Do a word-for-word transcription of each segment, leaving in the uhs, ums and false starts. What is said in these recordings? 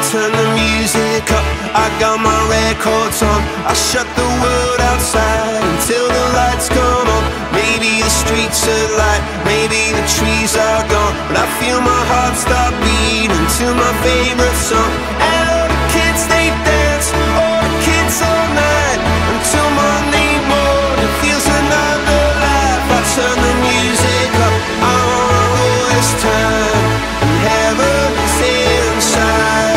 turn the music up, I got my records on. I shut the world outside until the lights come on. Maybe the streets are light, maybe the trees are gone, but I feel my heart start beating to my favorite song. And all the kids, they dance, all the kids all night until Monday morning feels another life. I turn the music up, I wanna roll this time, and heaven's inside.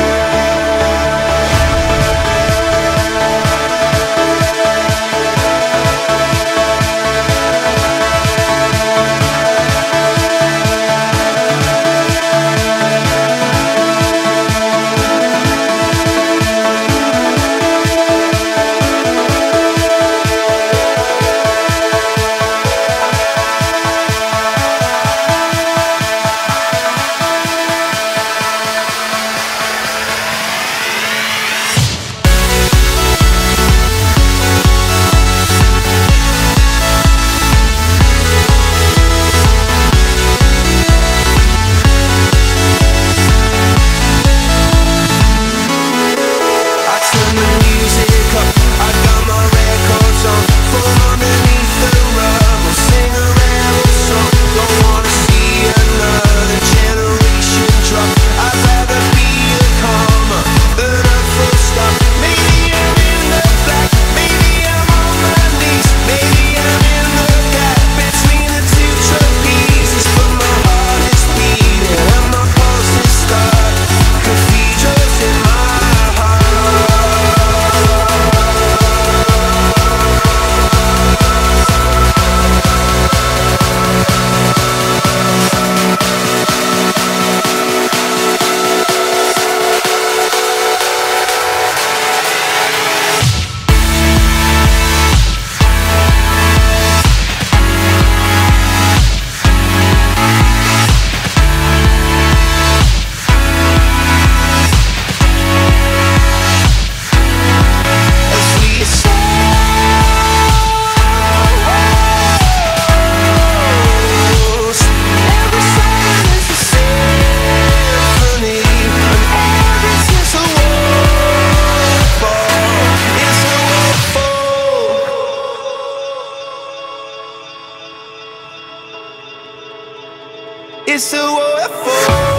It's a waterfall.